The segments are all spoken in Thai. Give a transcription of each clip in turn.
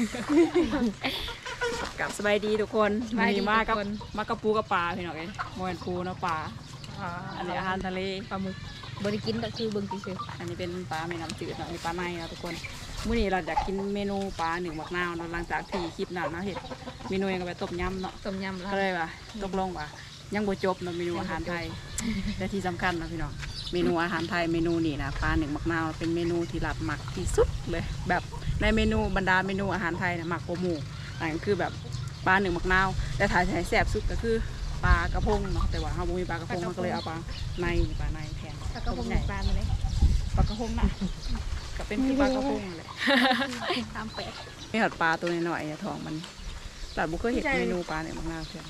กับสบายดีทุกคนมีมากกับปูกับปลาพี่น้องเอ้ยมวยปูเนาะปลาอันนี้อาหารทะเลปลาหมึกบริกินก็คือเบิ่งติซื้ออันนี้เป็นปลาแม่น้ำจืดเนาะมีปลาในนะทุกคนมื้อนี้เราอยากกินเมนูปลาหนึ่งหมักนาวเนาะหลังจากที่คลิปนั้นนะเห็ดเมนูยังก็ไปต้มยำเนาะต้มยำก็เลยว่าตกลงว่ายังบ่จบเนาะเมนูอาหารไทยแต่ที่สำคัญนะพี่น้องเมนูอาหารไทยเมนูนี้นะปลาหนึ่งหมักนาวเป็นเมนูที่หลับหมักที่สุดเลยแบบในเมนูบรรดาเมนูอาหารไทยนะหมักโกหมูนั่นคือแบบปลาหนึ่งหมักนาวแต่ถ่ายแซ่บสุดก็คือปลากระพงเนาะแต่ว่าเขาบุมีปลากระพงมันก็เลยเอาปลาในแทนปลากระพงปลามาเลยปลากระพงน่ะก็เป็นคือปลากระพงเลยตามเป็ดไม่หัดปลาตัวน้อยๆท้องมันแต่บุกเคยเห็นเมนูปลาเนี่ยมากๆเพื่อน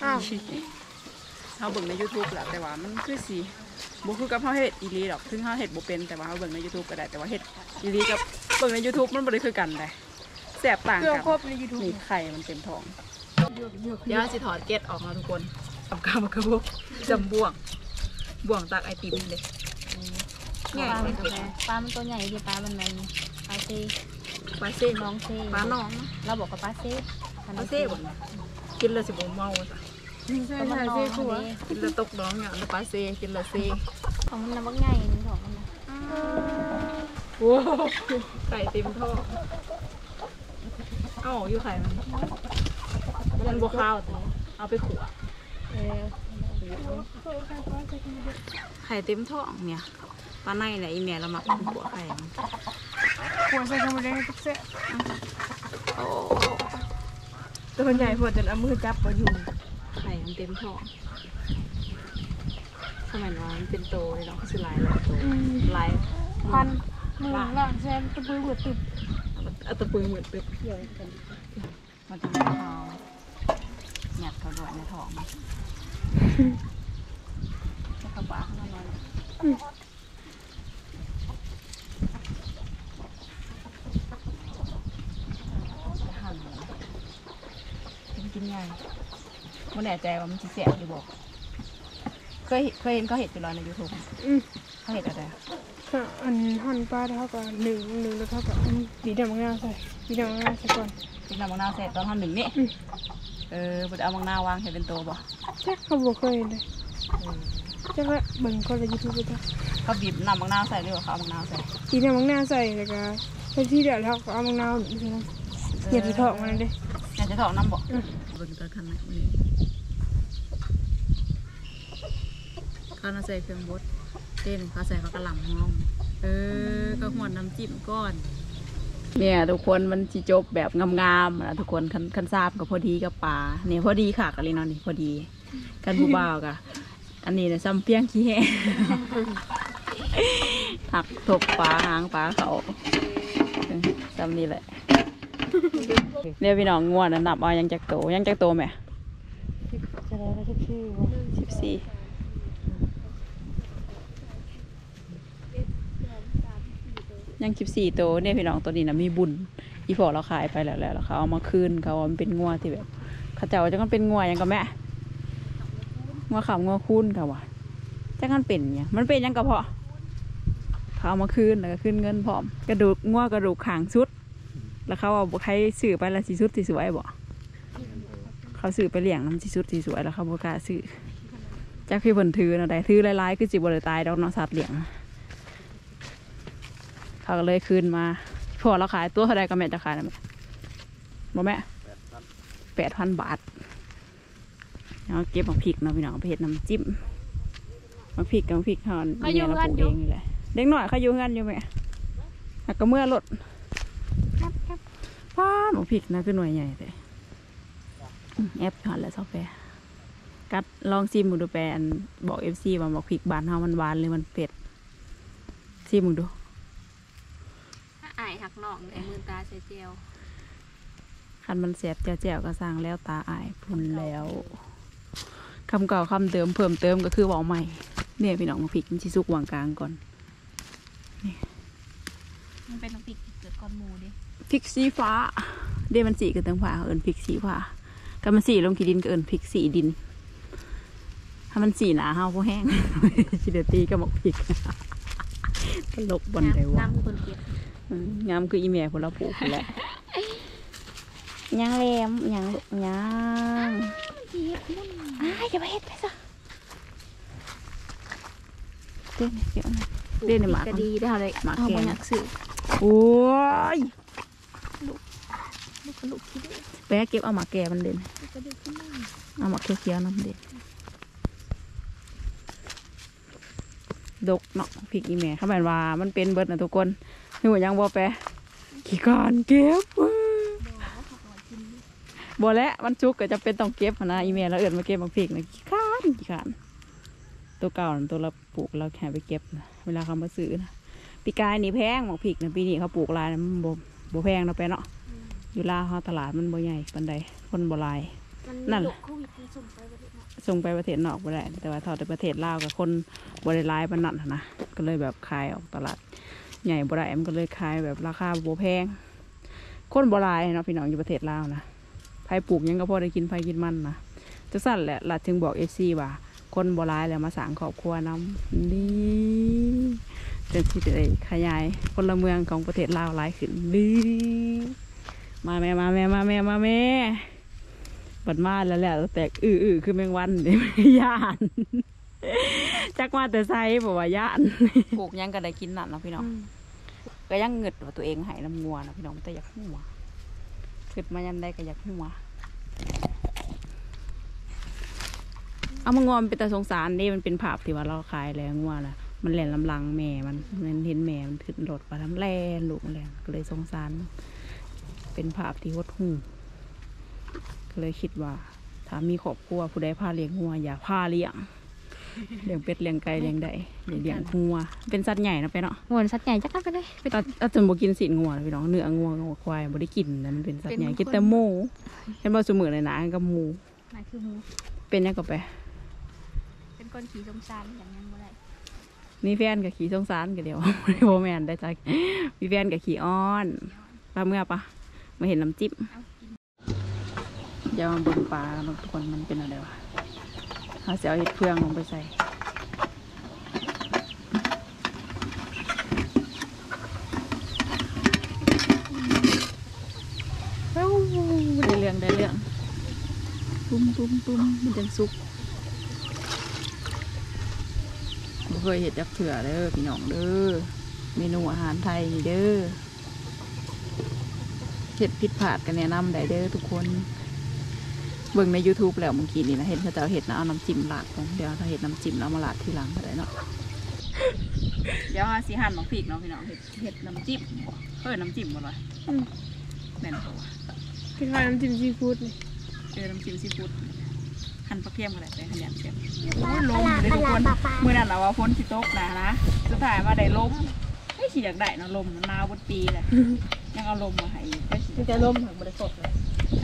เขาเบิ่งใน YouTube แหละแต่ว่ามันคือสีบุกคือกับเขาเห็ดอีลีดอกซึ่งเขาเห็ดบุเป็นแต่ว่าเขาเบิ่งใน YouTube ก็ได้แต่ว่าเห็ดอีลีกับเบิ่งใน YouTube มันบ่ได้คือกันเลยแสบต่างกันนี่ไข่มันเต็มท้องเดี๋ยวสิถอดเกล็ดออกมาทุกคนกับกามกระบุกจำบ่วงตักไอติมเลยใหญ่เลยปลามันตัวใหญ่ที่ปลามันปลาเซ่น้องเซ่ปลาน้องเราบอกกับปลาเซ่บ่กินเลยสิบ่เมาจ้ะใช่เซ่ขัวกินเลยตกน้องเนี่ยปลาเซ่กินเลยเซ่ของมันน้ำว่าใหญ่นี่ของมันนะโอ้ไก่เต็มท่อเอาอยู่ไข่มันบวข้าวแต่เอาไปขั่วไข่เต็มท้องเนี่ยปลาในเนี่ยอีเมียเราหมักขั่วไข่ขั่วใส่ธรรมดาทุกเส้นตัวใหญ่พอจนเอามือจับมาอยู่ไข่มันเต็มท้องสมัยนั้นมันเป็นโตเลยเนาะคือลายโตลายพันหนึ่งล้านแสนตะปือเหมือนตึบตะปือเหมือนตึบเยอะกันมันจะให้เขาหยัดเขาด้วยในท้องจะเข้าปากข้างนอกกินง่ายมันแน่ใจว่ามันจะเสียหรือบอกเคยเห็นเขาเห็ดอยู่แล้วใน YouTube เขาเห็ดอะไรอันหั่นปลาเท่ากับหนึ่งแล้วเท่ากับบีดำมะนาวใส่บีดำมะนาวใส่ก่อนบีดำมะนาวใส่ตอนหั่นหนึ่งนี่มันเอามะนาววางเห็ดเป็นตัวบ่ใช่เขาบอกเคยเลยใช่ไหมเบิ่งคนใน YouTube เลยเขาบีบน้ำมะนาวใส่หรือว่าเขาเอามะนาวใส่บีดำมะนาวใส่แล้วก็เป็นที่เดียวแล้วก็เอามะนาวนี่ใช่ไหมอย่าจะถอกมันเลยอยากจะถอกน้ำบ่เบิ่งตัวคันนี้ข้าวน่าใส่เครื่องบดเต้นข้าวใส่ข้าวกระหล่ำห้องก็หวนน้ำจิ้มก้อนเนี่ยทุกคนมันจีจบแบบงามๆนะทุกคนคันซาบกับพอดีกับปลาเนี่ยพอดีค่ะกันเลยเนาะนี่พอดีกันผู้บ่าวกะอันนี้เนี่ยซ้ำเปี้ยงขี้แห้หักถกปลาหางปลาเขาซ้ำนี่แหละเดี๋ยวพี่น้องง่วนนับเอายังจักโตไหม14ยัง14โตเนี่ยพี่น้องตัวนี้นะมีบุญอีพอเราขายไปแล้วเขาเอามาคืนเขามันเป็นงัวที่แบบเขาเจ้าจะกันเป็นงัวยังก็แม่งัวขาวงัวคุ้นค่ะวะจะกันเป็นเนี่ยมันเป็นยังกระเพาะเขาเอามาคืนแล้วก็คืนเงินพร้อมกระดูกงัวกระดูกขางชุดแล้วเขาเอาใครสื่อไปละสีชุดสีสวยบ่เขาสื่อไปเลี้ยงน้ำสีชุดสีสวยแล้วเขาบอกล้าสื่อจากพี่ผลถือนะได้ถือลายๆคือจีบริตายดอกน้องสัตว์เลี้ยงเขาก็เลยคืนมาพอเราขายตัวเท่าไรก็แม่จะขายนะแม่บอกแม่8,000 บาทแล้วเก็บผักพริกเนาะพี่น้องไปเห็ดน้ำจิ้มผักพริกกับผักพริกห่อนเมียเราปลูกเองนี่แหละเด็กหน่อยเขาอยู่งานอยู่แม่หักก็เมื่อรถป้าผักพริกนะคือหน่วยใหญ่เลยแอปห่อนแล้วซอฟต์แวร์กัดลองซิมมึงดูแปลนบอกFCว่าผักพริกบานเฮามันหวานเลยมันเผ็ดซิมมึงดูอายหักหนองในมือตาใช้เจลคันมันเสียบเจียวก็สร้างแล้วตาอายพุ่นแล้วคำเก่าคำเติมเพิ่มเติมก็คือบอกใหม่เนี่ยพี่น้องมาพริกมันชิซุกวางกลางก่อนนี่มันเป็นพริกเกิดก้อนหมูดิพริกสีฟ้าเดี๋ยวมันสีกันตั้งผ่าเอิญพริกสีฟ้าก็มันสีลงขี้ดินก็เอิญพริกสีดินถ้ามันสีหนาเฮาพวกแห้งชิเดตีก็หมกพริกตลกบนไดวะงามคืออีเมียพวกเราปลูกแหละย่างแหลมย่างย่างอย่าไปเฮ็ดไปซะเด่นเดี๋ยวนะเด่นหมากก็ดีได้เอาเลยเอาบ่อยากซื้อโอ้ยลูกกระลูกที่ดื้อไปเก็บเอาหมากแก่มันเด่นลูกกระดื้อขึ้นมาเอาหมากเขียวๆน้ำเด่นดกเนาะพริกอีแม่เขาบอกว่ามันเป็นเบิดนะทุกคนนี่ว่ายังบ่แปะขี้การเก็บบ่แล้วมันจุกก็จะเป็นต้องเก็บนะอีแม่แล้วเอิ้นมาเก็บหมากพริกนะขี้การตัวเก่าน่ะตัวเราปลูกเราแค่ไปเก็บนะเวลาเขามาซื้อนะปีกายนี่แพงหมากพริกนะปีนี้เขาปลูกลายนะมันบ่แพงเนาะไปเนาะอยู่ลาวเขาตลาดมันบ่ใหญ่ปานใดคนบ่หลายนั่นโควิดส่งไปประเทศนอกส่งไปประเทศนอกบ่ได้แต่ว่าเท่าแต่ประเทศลาวกับคนบ่ได้หลายปานนั้นหั้นนะก็เลยแบบขายออกตลาดใหญ่บ่ได้มันก็เลยขายแบบราคาบ่แพงคนบ่หลายเนาะพี่น้องอยู่ประเทศลาวนะไผปลูกหยังก็พอได้กินไผกินมันนะจังซั่นแหละล่ะถึงบอก FC ว่าคนบ่หลายแล้วมาสร้างครอบครัวนํนี่จังสิได้ขยายพลเมืองของประเทศลาวหลายขึ้นดีมาแม่บัดมาแล้วแหละแตกคือแมงวันนี่ย่านจักมาแต่ไซบอกว่าย่านปลูกยังก็ได้กินนั่นเนาะพี่น้องก็ยังเงิดว่าตัวเองให้น้ำงัวนะพี่น้องแต่อยากหัวเกิดมายันได้ก็อยากหัวเอามางอมเป็นตาสงสารนี่มันเป็นภาพที่ว่าเราขายแล้วงัวนะมันแหลนลำลังแม่มันเห็นแม่มันขึ้นรถไปทำแล่นลูกมันแหลนก็เลยสงสารเป็นภาพที่หดหู่ก็เลยคิดว่าถ้ามีครอบครัวผู้ใดพาเลี้ยงงัวอย่าพาเลี้ยงเป็ดเลี้ยงไก่เลี้ยงไดอย่าเลี้ยงงัวเป็นสัตว์ใหญ่นะไปเนาะงวนสัตว์ใหญ่จักไปเลยไปถ้าจนบ่กินสินงัวนะพี่น้องเนื้องัวควายบ่ได้กินนะมันเป็นสัตว์ใหญ่กินแต่หมูเห็นบ่ซุมื้อเลยนะกับหมูนั่นคือหมูเป็นยังก็ไปเป็นก้นขี้สงสารอย่างยังบ่ได้มีแฟนกับขี่สงสารกันเดียว บ่แม่นได้จ้ะมีแฟนกับขี่อ้อนปลาเมื่อปะมาเห็นน้ำจิ้มเดี๋ยวมาเบิ่งปลาแล้วทุกคนมันเป็นอะไรวะเขาจะเอาเห็ดเฟืองลงไปใส่ได้เรื่องปุ้มมันจังสุกบ่เคยเห็ดจักเถื่อเด้อพี่น้องเด้อเมนูอาหารไทยนี่เด้อเห็ดผิดพลาดกันแนะนำได้เด้อทุกคนเบิ่งใน YouTube แล้วเมื่อกี้นี่นะเห็นเขาจะเอาเห็ดนะเอาน้ำจิ้มราดเดี๋ยวถ้าเห็ดน้ำจิ้มแล้วมาราดทีหลังก็ได้เนาะเดี๋ยวสิหั่นหมกพริกเนาะพี่น้องเห็ดน้ำจิ้มน้ำจิ้มบ่ล่ะแม่นบ่วะพี่ทายน้ำจิ้มซีฟู้ดเลยน้ำจิ้มซีฟู้ดหั่นปลาเค็มก็ได้แต่หั่นยำเค็มโอ้ยลมเลยทุกคนเมื่อนั้นเราว่าฝนสิตกนะสุดท้ายมาได้ลมไม่ฉีอยากได้เนาะลมมันหนาวบนปีเลยยังเอาลมมาให้ก็สิมันจะล่มหักบริสุทธิ์เลย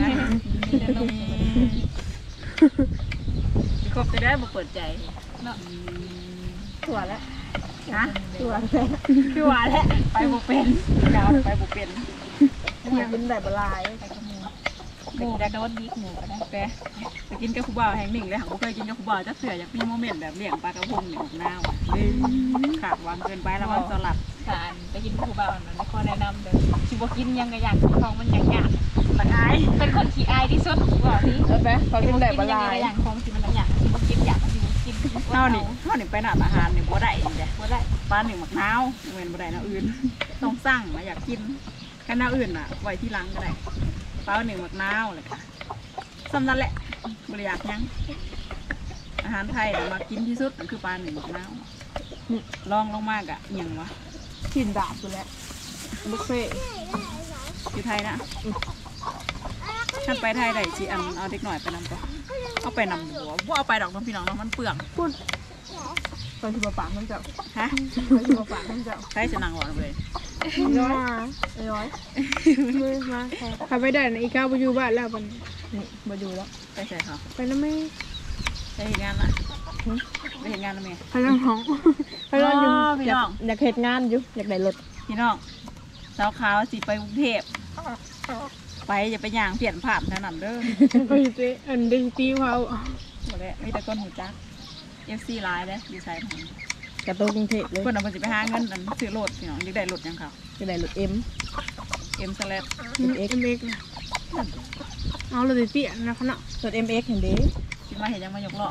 ครบจะได้มาเปิดใจเนาะถั่วแล้วฮะถั่วแล้วคือว่าแหละไปบุเป็นดาวไปบุเป็นอยากกินแบบละลายไปกับหมูได้ก็ว่าดีหมูก็ได้ไปกินกับครูบ่าวแห่งหนึ่งเลยหางบุเคยกินกับครูบ่าวจะเสืออยากมีโมเมนต์แบบเลี้ยงปลากระพงเนี่ยหน้าว่ะขาดวางเกินไปแล้วมันสลัดทานไปกินผู้บ่าวมันไม่ข้อแนะนำเลยชิบกินยังกระยากของมันอยากละอายเป็นคนขี้อายที่สุดบอกนี่แล้วไหมเขากินแบบละลายอย่างของที่มันอยากชิบกินอยากกินเท่านี่ไปหนาอาหารเนี่ยบ่ได้เด้บ่ได้ปลาหนึ่งหมักนาวเงินบ่ได้นะอื่นต้องสั่งมาอยากกินกันน้าอื่นอ่ะไว้ที่หลังก็ได้ปลาหนึ่งหมักนาวเลยค่ะสำนันแหละบริยากยังอาหารไทยมากินที่สุดคือปลาหนึ่งหมักนาวลองลงมากอะอย่างวะกินดาบอยู่แล้วบุฟเฟ่ต์อยู่ไทยนะฉันไปไทยได้จีอันเอาเด็กหน่อยไปนำตัวเอาไปนำหัวว่าเอาไปดอกน้องพี่น้องน้องมันเปลืองพูดตอนที่มาปากมันจะฮะตอนที่มาปากมันจะใช้จะนั่งหวานเลยร้อยมือมาทำไม่ได้นะอีก้าวไปอยู่บ้านแล้วมันนี่มาอยู่แล้วไปใส่เขาไปแล้วไม่ไปเห็นงานละไปเห็นงานละเมย์ไปแล้วห้องไปแล้วอยู่พี่อยาน้กองอยากเห็ดงานอยู่อยากได้รถพี่น้องสาวขาวสิไปกรุงเทพไปอย่าไปย่างเปลี่ยนผ่านเท่านั้นเด้อไปเจ๊อันดึงตีเขาหมดแล้วมีแต่ก้นหูจัก FC ไลน์เลยดีไซน์ของกระโตกรุงเทพเลยคนเอาไปสิไปหาเงินอันซื้อรถพี่น้องอยากได้รถยังเขาจะได้รถเอ็มเอ็มสแลดเอ็กเอาเลยเตี้ยนะขนาดส่วน MX เห็นดิคิดว่าเห็นยังมายกล้อ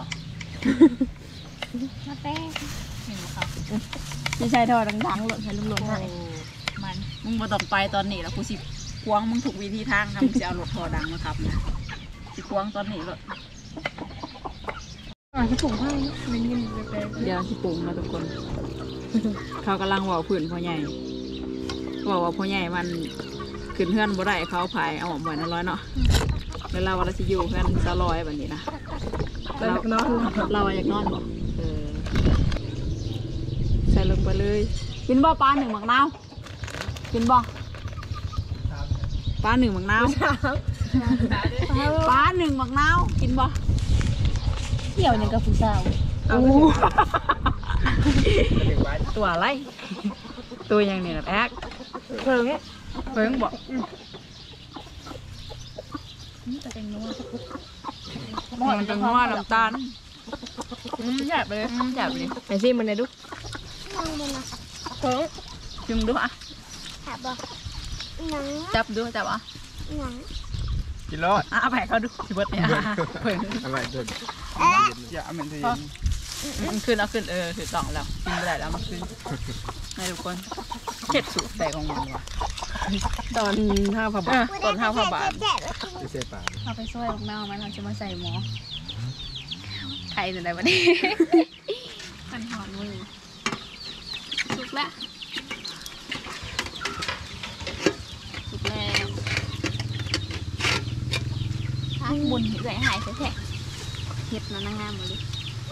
มาแป้งเห็นไหมครับไม่ใช่ทอดังๆหรอกให้ลุงลงให้มันมึงมาต้องไปตอนนี้แล้วกูสิควงมึงถูกวิธีทางทำมึงจะเอารถทอดังมาครับนะสิควงตอนนี้เลยจะถุงให้ไม่ยินแปลกเดี๋ยวสิปรุงมาทุกคน เขากำลังว่าผื่นพ่อใหญ่บอกว่าพ่อใหญ่มันขึ้นเพื่อนบ่ได้เขาผายเอาออกบ่อยนั่นร้อยเนาะแล้วเราว่าเราสิอยู่เพื่อนจะลอยแบบนี้นะแล้วนอนเราอยากนอนบ่ใส่ลงไปเลยกินบ่ปลาหนึ่งหมักนาวกินบ่ปลาหนึ่งหมักนาวปลาหนึ่งหมักนาวกินบ่เที่ยวยังกับผู้สาวตัวอะไรตัวยังเนี่ยแอ๊กเพิ่งบอกจะเป็นนัวมันจะง้อน้ำตาลแซ่บเลยจับเลยไอซี่มันเลยดูเพิ่งจุ่มดูอ่ะจับดูจับอ่ะกินรอดเอาแผลเขาดูสิเบิดเนี่ยเพิ่งอะไรเดินอย่าเหม็นทีมันขึ้นเอาขึ้นถือสองแล้วกินไปได้แล้วมันขึ้นให้ทุกคนเช็ดสูตรแต่ของมันว่ะตอนห้าพันบาทตอน5,000 บาทไม่ใช่ป่าเอาไปช่วยลูกแมวมันเราจะมาใส่หม้อไข่จะได้วันนี้มันหอมมือสุกแล้วสุกแล้วถ้าบุญเหนื่อยหายแท้ๆเห็ดนั่นงามหมดเลย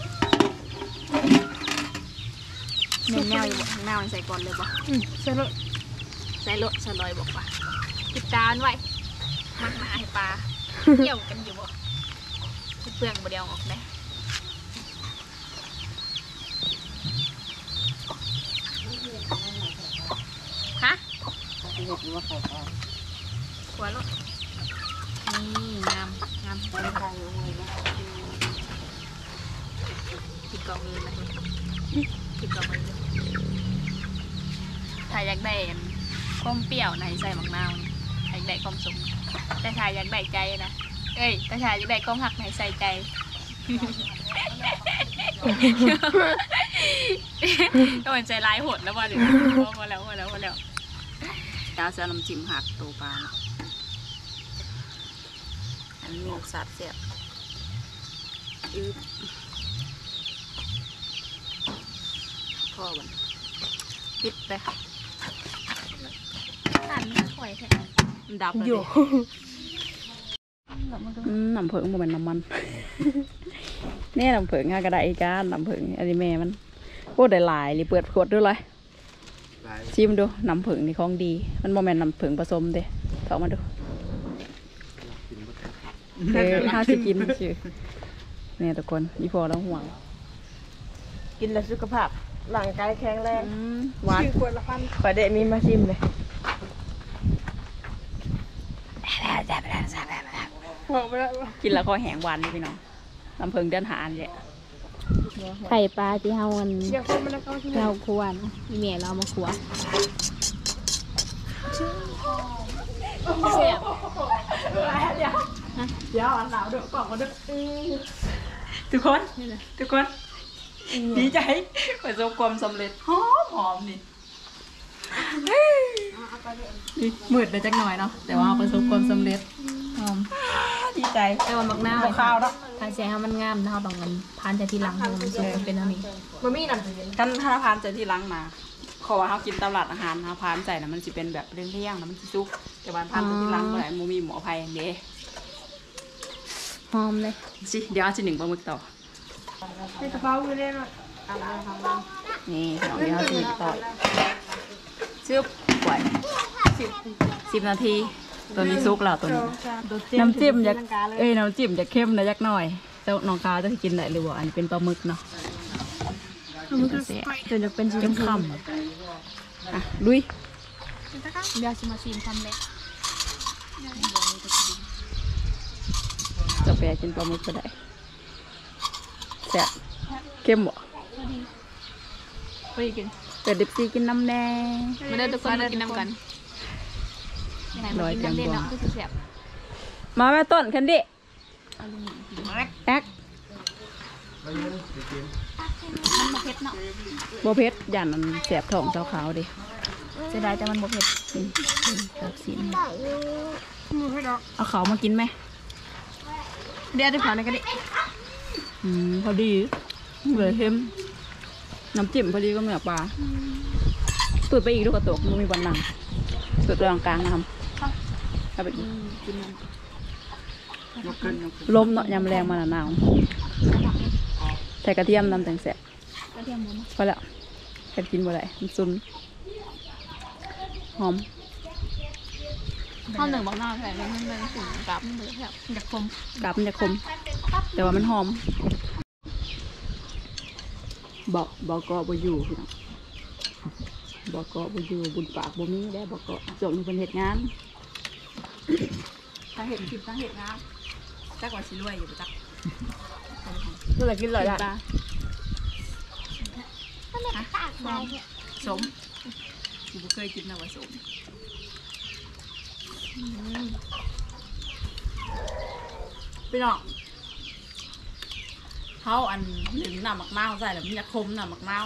เมนแมวอยู่บ่แมวมันใส่ก่อนเลยบ่ใช่แล้วใส่รถสลอยบอกว่าติดตามไว้มักหนาให้ปลาเที่ยวกันอยู่บ่เปลืองบ่เดียวออกได้ฮะหัวรถนี่งามงามติดกล่องเลยนะติดกล่องเลยถ้าอยากได้ความเปรี้ยวนะใส่มะนาวอยากได้ความสุขแต่ถ้าอยากได้ใจนะเอ้ยแต่ถ้าอยากได้ความหักใส่ใจก็มันใจร้ายโหดแล้วว่าเดี๋ยวพอแล้วดาวเสือน้ำจิ้มหักตัวปลาอันนี้หมกสัตว์เสียบพ่อมันปิดไปทานไม่ค่อยแท้มันดับเลยอยู่น้ำผึ้งมันเป็นน้ำมัน นี่น้ำผึ้งกระไดจ้าน้ำผึ้งอันนี้แม่มันโคตรได้หลายหรือเปิดขวดด้วยเลยชิมดูน้ำผึ้งนี่ของดีมันโมเมนน้ำผึ้งผสมเด้ถอดมาดูถ้าสิกินชื่อเนี่ยทุกคนอีพอแล้วห่วงกินแล้วสุขภาพร่างกายแข็งแรงหวานขวดละพันขอเดมีมาชิมเลยบอกไปแล้วกินแล้วก็แห้งหวานนี่พี่น้องน้ำผึ้งเดินหาอันเนี่ยไข่ปลาที่เฮามันเดี๋ยวคนมันแล้วเขาชิมเราควรมีเมียเรามาขัวเสียบเดี๋ยวอันหนาวเดือดกล่องมาดึกทุกคนดีใจประสบความสำเร็จหอมนี่มืดไปจักหน่อยเนาะแต่ว่าประสบความสำเร็จหอมดีใจแต่ว่ามักหน้าข้าวแล้วถ้าเสียให้มันงามนะเขาต้องมันพานจากที่หลังให้มันสุกเป็นอันนี้มันมีน้ำเย็นกันถ้าพานใจที่ล้างมาขอว่าเขากินตลาดอาหารพานใจนะมันจะเป็นแบบเลี่ยงๆนะมันจะซุกแต่ว่าพานใจที่ล้างเมื่อไหร่มูมีหมอภัยอย่างเดียวหอมเลยสิเดี๋ยวเอาชิ้นหนึ่งปลาหมึกต่อในกระเป๋าอยู่เลยหน่อยนี่เดี๋ยวเอาชิ้นหนึ่งต่อซึบปล่อย10 นาทีตัวนี้ซุกแล้วตัวนี้น้ำจิ้มอยากน้ำจิ้มอยากเข้มนะยักหน่อยแต่น้องกาจะกินได้หรือว่าอันนี้เป็นปลาหมึกเนาะมันก็เดี๋ยวจะเป็นสีเข้มข้นอ่ะลุยเดี๋ยวจะมาชิมทำเลยจะไปกินปลาหมึกก็ได้แซ่บเข้มบ่ไปกินเปิดดิบซีกินน้ำแดงมาได้ทุกคนมากินน้ำกันไหนมากินน้ำเด่นเนาะคือเสียบมาแม่ต้นแคนดี้แอ๊กมันบ่เผ็ดเนาะโบเพชรยันมันแสบท้องเจ้าขาวดิเสียดายแต่มันบ่เผ็ดแบบสีมือให้ดอกเอาเขามากินไหมเดี๋ยวจะผ่านในกันดิพอดีเลยเค็มน้ำจิ้มพอดีก็เหมือนปลาตูดไปอีกลูกกระตกมันมีวันหนังตูดตรงกลางนะครับเอาไปอีกลมเนาะยำแรงมาหนาวใส่กระเทียมน้ำแตงแสบกระเทียมหมูพอแล้วแค่กินบ่ได้มันซุนหอมข้าวหนึ่งบักหน้าใส่แล้วมันเป็นสูงกับมันเลยแบบอยากคมกาบมันจะคม แต่ว่ามันหอมบอกเกาะบ่อยู่พี่น้องบอกเกาะบ่อยู่บุญปากบ่มีได้บอกเกาะจบมีเป็นเหตุงานถ้าเห็นคลิปถ้าเห็นงานจักว่าสิรวยอยู่จักเมื่อไหร่กินเลยปล่ะลาสมกูบ่เคยกินนะว่าสมพี่น้องเขาอันหนึ่งน้ำหมักเมาใส่แล้วมันจะคมน้ำหมักเมา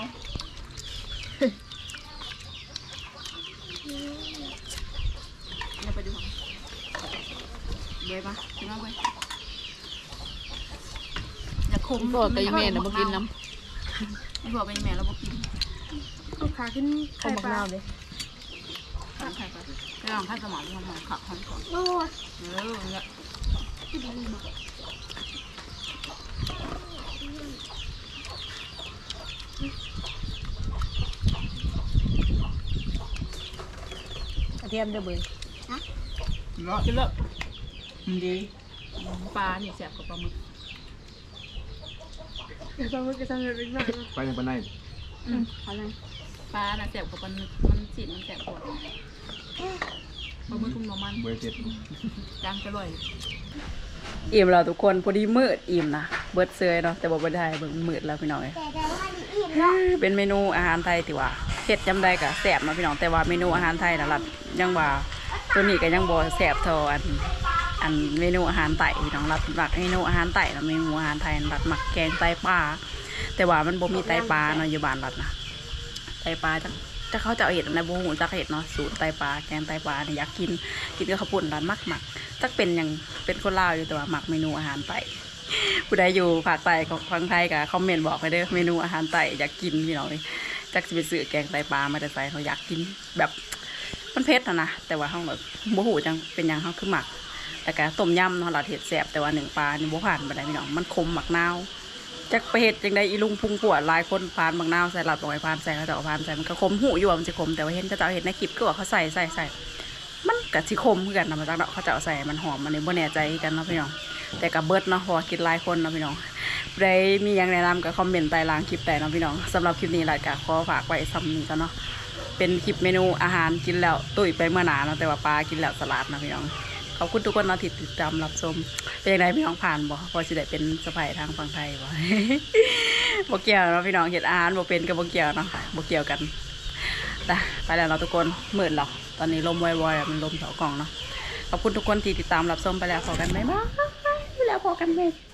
เนี่ยไปดูของเบยปะกินเอาไปอย่าคมบอกแต่ยังแม่น่ะบ่กินน้ไม่บอกเป็นแม่เราบอกกินลูกค้าขึ้นำไข่ปลาทำไข่ปลาไปลองข้าวสมองที่ทำของขับของก่อนโอ้ยเนี่ยกระเทียมเด้อเบยกินเลยดีปลาเนี่ยแสบกว่าปลาหมึกกระซังกระซังเล็กน้อยไปในปานในเขาเลยปลาน่ะแสบกว่าปลาหมึกมันสีมันแสบกว่าปลาหมึกคุ้มน้ำมันเบอร์เจ็ดจางจะลอยอิ่มแล้วทุกคนพอดีมืดอิ่มนะเบิดเซยเนาะแต่บอกไม่ได้เบิดมืดแล้วพี่น้องเป็นเมนูอาหารไทยที่ว่าเผ็ดจำได้กับแสบเนาะพี่น้องแต่ว่าเมนูอาหารไทยนะรัดยังว่าตัวนี้ก็ยังบ่แสบเท่าอันเมนูอาหารไต่พี่น้องรัดหลักเมนูอาหารไต่แล้วเมนูอาหารไทยรัดหมักแกงไตปลาแต่ว่ามันบ่มีไตปลาเนาะอยู่บ้านรัดนะไตปลาจะเขาจะเอาเห็ดในบูหูจักเห็ดเนาะสูตรไตปลาแกงไตปลาเนี่ยอยากกินกับข้าวปุ้นร้านมักจักเป็นอย่างเป็นคนลาวอยู่แต่ว่าหมักเมนูอาหารไต่ผู้ใดอยู่ภาคใต้ของฟังไทยกับคอมเมนต์บอกไปเด้อเมนูอาหารไต่อยากกินพี่น้องเลยจักจะไปซื้อแกงไตปลามาแต่ใส่เขาอยากกินแบบมันเผ็ดนะแต่ว่าเขาแบบบูหูจังเป็นอย่างเขาคือหมักแต่การต้มยำเนาะเราเห็ดแสบแต่ว่าหนึ่งปลานี่บูผ่านไปได้พี่น้องมันคมหมักนาวจักไปเห็ดจังได้อีลุงพุงปวดลายคนพานบางนาวใส่หลับลงไปพานใส่เขาจะเอาพานใส่มันก็คมหูอยู่มันจะคมแต่ว่าเห็นเขาจะเอาเห็ดในคลิปก็ว่าเขาใส่มันกับสิคมเหมือนกันนะมาจากเนาะเขาจะเอาใส่มันหอมมันนี่บ่แน่ใจกันเนาะพี่น้องแต่กับเบิร์ดเนาะพอกินหลายคนเนาะพี่น้องได้มีอย่างแนะนำกับคอมเมนต์ใต้ล่างคลิปแต่เนาะพี่น้องสำหรับคลิปนี้แหละก็ขอฝากไว้ซ้ำนี้กันเนาะเป็นคลิปเมนูอาหารกินแล้วตุ้ยไปเมื่อหนาเนาะแต่ว่าปลากินแล้วสลัดนะพี่น้องขอบคุณทุกคนเนาะที่ติดตามรับชมเป็นยังไงพี่น้องผ่านบ่พอสิได้เป็นสะใภ้ทางฝั่งไทยบ่ บ่เกี่ยวเนาะพี่น้องเห็ดอาหารบ่เป็นกับบ่เกี่ยวเนาะบ่เกี่ยวกันไปแล้วเนาะทุกคนมืดหรอตอนนี้ลมวอยๆมันลมเสากล่องเนาะขอบคุณทุกคนที่ติดตามรับชมไปแล้วพอกันไหมบ้างแล้วพอกันไหม